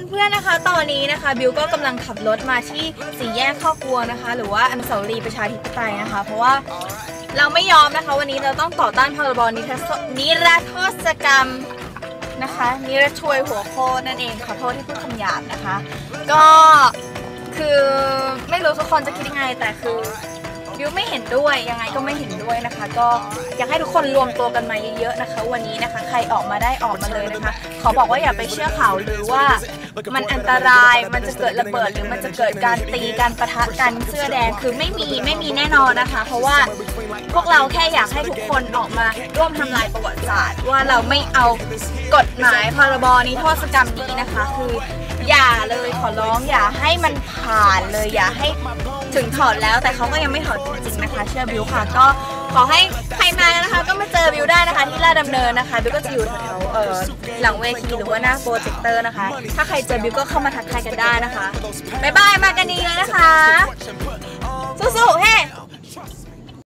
เพื่อนๆนะคะตอนนี้นะคะบิวก็กำลังขับรถมาที่สี่แยกคอกวัวนะคะหรือว่าอนุสาวรีย์ประชาธิปไตยนะคะเพราะว่าเราไม่ยอมนะคะวันนี้เราต้องต่อต้านพรบนิรโทษกรรมนะคะนิรช่วยหัวโคตรนั่นเองขอโทษที่พูดคำหยาบนะคะก็คือไม่รู้ทุกคนจะคิดยังไงแต่คือบิวไม่เห็นด้วยยังไงก็ไม่เห็นด้วยนะคะก็อยากให้ทุกคนรวมตัวกันมาเยอะๆนะคะวันนี้นะคะใครออกมาได้ออกมาเลยนะคะขอบอกว่าอย่าไปเชื่อข่าวหรือว่ามันอันตรายมันจะเกิดระเบิดหรือมันจะเกิดการตีกันปะทะกันเสื้อแดงคือไม่มีแน่นอนนะคะเพราะว่าพวกเราแค่อยากให้ทุกคนออกมาร่วมทำลายประวัติศาสตร์ว่าเราไม่เอากฎหมายพรบนิรโทษกรรมนี้นะคะคืออย่าเลยขอร้องอย่าให้มันผ่านเลยอย่าให้ถึงถอดแล้วแต่เขาก็ยังไม่ถอดจริงๆนะคะเชื่อบิวค่ะก็ขอให้ใครมานะคะก็มาเจอบิวได้นะคะที่ลาดดำเนินนะคะบิวก็จะอยู่แถวหลังเวทีหรือว่าหน้าโปรเจคเตอร์นะคะถ้าใครเจอบิวก็เข้ามาทักทายกันได้นะคะบ๊ายบายมากันดีเลยนะคะ